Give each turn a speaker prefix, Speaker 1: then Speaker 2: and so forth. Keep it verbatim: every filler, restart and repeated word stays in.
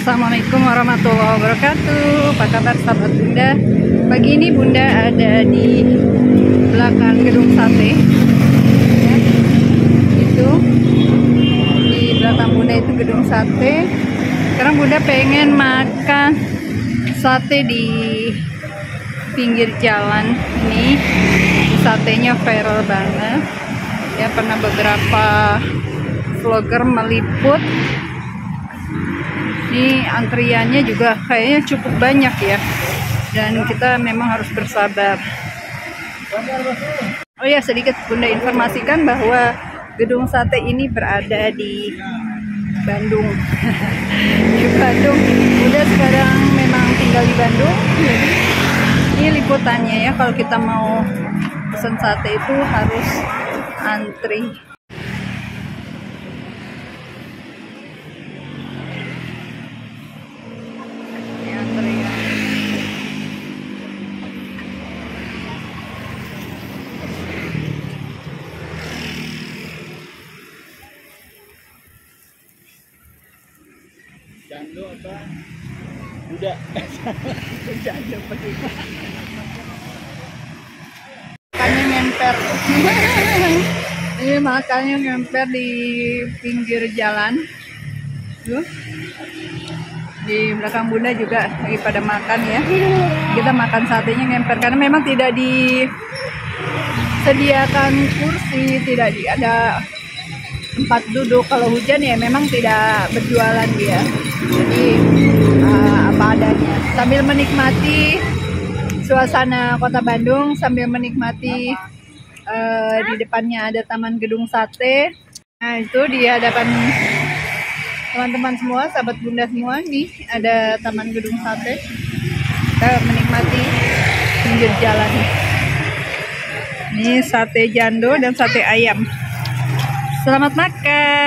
Speaker 1: Assalamualaikum warahmatullahi wabarakatuh. Apa kabar sahabat Bunda? Pagi ini Bunda ada di belakang gedung sate ya. Itu di belakang Bunda itu gedung sate. Sekarang Bunda pengen makan sate di pinggir jalan ini. Satenya viral banget ya, pernah beberapa vlogger meliput. Ini antriannya juga kayaknya cukup banyak ya, dan kita memang harus bersabar. Oh ya, sedikit Bunda informasikan bahwa gedung sate ini berada di Bandung. Di Bandung. Bunda sekarang memang tinggal di Bandung. Jadi ini liputannya ya, kalau kita mau pesan sate itu harus antri.
Speaker 2: Jando apa? Budak. Jando pergi.
Speaker 1: Makannya ngemper. Ini makannya ngemper di pinggir jalan. Tuh. Di belakang Bunda juga lagi pada makan ya. Kita makan satenya ngemper karena memang tidak disediakan kursi, tidak di, ada tempat duduk. Kalau hujan ya memang tidak berjualan dia. Jadi uh, apa adanya, sambil menikmati suasana kota Bandung, sambil menikmati uh, di depannya ada taman gedung sate. Nah itu di hadapan teman-teman semua, sahabat Bunda semua, nih ada taman gedung sate. Kita menikmati pinggir jalan. Ini sate jando dan sate ayam. Selamat makan.